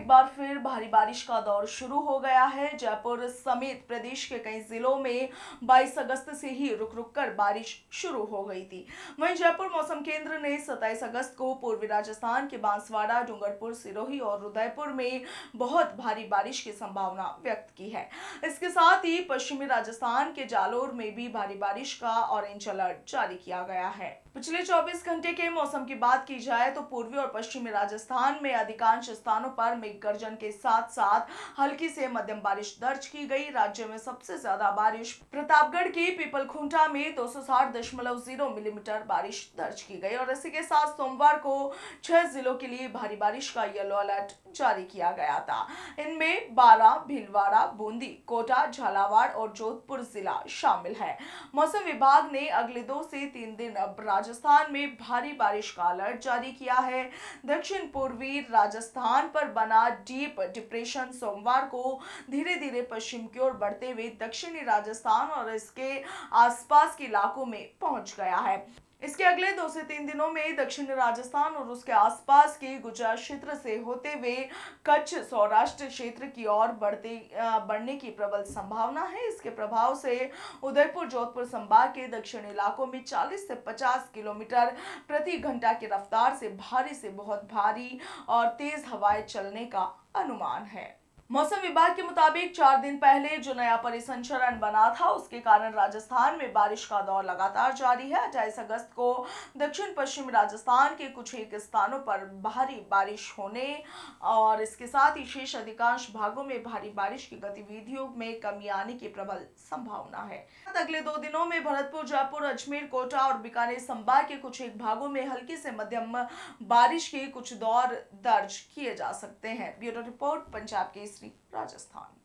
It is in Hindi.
एक बार फिर भारी बारिश का दौर शुरू हो गया है। जयपुर समेत प्रदेश के कई जिलों में 22 अगस्त से ही रुक रुक कर बारिश शुरू हो गई थी। वहीं जयपुर मौसम केंद्र ने 27 अगस्त को पूर्वी राजस्थान के बांसवाड़ा, डूंगरपुर, सिरोही और उदयपुर में बहुत भारी बारिश की संभावना व्यक्त की है। इसके साथ ही पश्चिमी राजस्थान के जालोर में भी भारी बारिश का ऑरेंज अलर्ट जारी किया गया है। पिछले 24 घंटे के मौसम की बात की जाए तो पूर्वी और पश्चिमी राजस्थान में अधिकांश स्थानों पर मेघ गर्जन के साथ साथ हल्की से मध्यम बारिश दर्ज की गई। राज्य में सबसे ज्यादा बारिश प्रतापगढ़ की पीपलखुंटा में 260.0 मिलीमीटर बारिश दर्ज की गई और इसी के साथ सोमवार को 6 जिलों के लिए भारी बारिश का येलो अलर्ट जारी किया गया था। इनमें बारां, भीलवाड़ा, बूंदी, कोटा, झालावाड़ और जोधपुर जिला शामिल है। मौसम विभाग ने अगले 2 से 3 दिन अब राजस्थान में भारी बारिश का अलर्ट जारी किया है। दक्षिण पूर्वी राजस्थान पर बना डीप डिप्रेशन सोमवार को धीरे धीरे पश्चिम की ओर बढ़ते हुए दक्षिणी राजस्थान और इसके आसपास के इलाकों में पहुंच गया है। इसके अगले 2 से 3 दिनों में दक्षिणी राजस्थान और उसके आसपास के गुजरात क्षेत्र से होते हुए कच्छ, सौराष्ट्र क्षेत्र की ओर बढ़ने की प्रबल संभावना है। इसके प्रभाव से उदयपुर, जोधपुर संभाग के दक्षिणी इलाकों में 40 से 50 किलोमीटर प्रति घंटा की रफ्तार से बहुत भारी और तेज हवाएं चलने का अनुमान है। मौसम विभाग के मुताबिक 4 दिन पहले जो नया परिसंचरण बना था उसके कारण राजस्थान में बारिश का दौर लगातार जारी है। 28 अगस्त को दक्षिण पश्चिमी राजस्थान के कुछ एक स्थानों पर भारी बारिश होने और इसके साथ ही शेष अधिकांश भागों में भारी बारिश की गतिविधियों में कमी आने की प्रबल संभावना है। अगले 2 दिनों में भरतपुर, जयपुर, अजमेर, कोटा और बीकानेर संभाग के कुछ एक भागों में हल्की से मध्यम बारिश के कुछ दौर दर्ज किए जा सकते हैं। Bureau report, Punjab Kesari, Rajasthan.